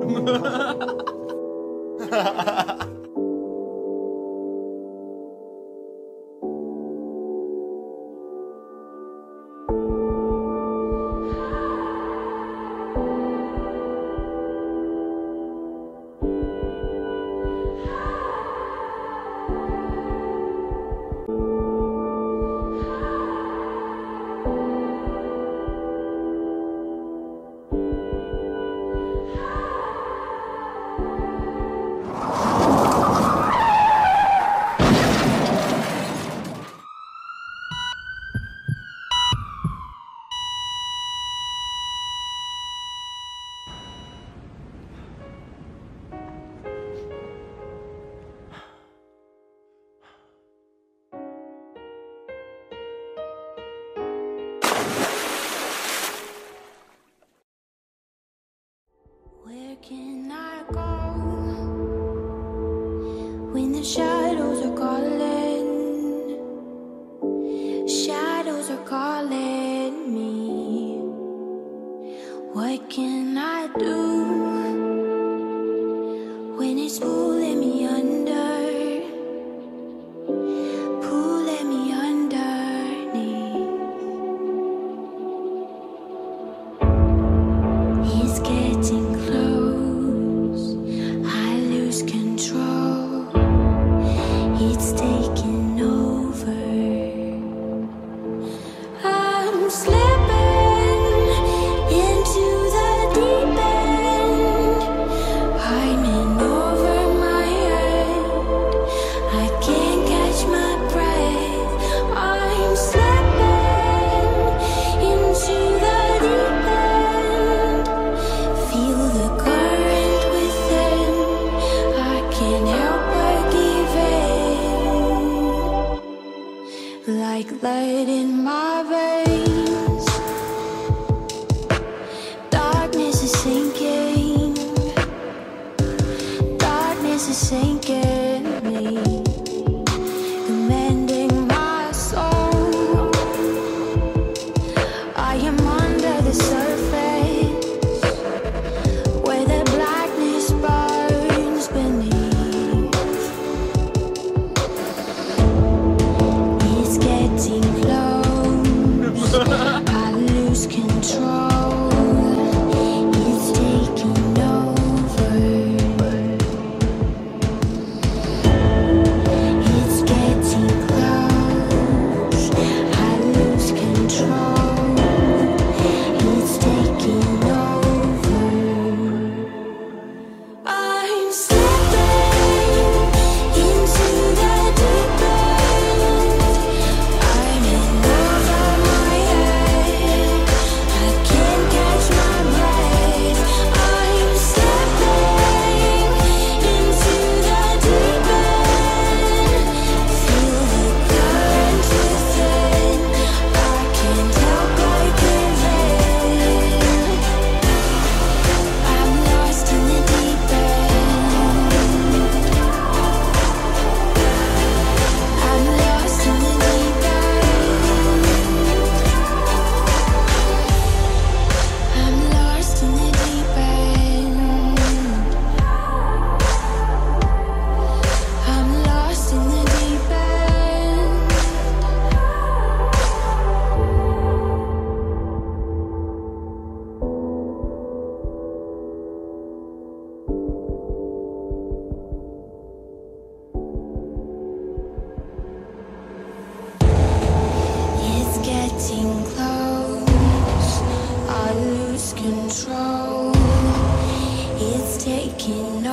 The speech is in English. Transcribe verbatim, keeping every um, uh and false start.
Where can I go when the shadows are calling? Shadows are calling me. What can I do when it's pulling me under? Pulling me underneath. It's getting close, I lose control. It's taking over. I'm slipping into the deep end. I'm in over my head. I can't catch my breath. I'm slipping into the deep end. Feel the current within. I can't help but give in. Like lead in my veins. Darkness is sinking. Darkness is sinking me. Commanding my soul. I am under the surface, where the blackness burns beneath. It's getting close, I lose control. It's taking over. It's getting close, I lose control. It's taking over. I'm slipping into the deep end. I'm in over my head. I can't catch my breath. I'm slipping into the deep end. Feel the current within. I can't help but give in. I'm lost in the deep end. I'm lost in the deep end. I'm lost in the deep end. I'm lost in the deep end. It's getting close, I lose control. It's taking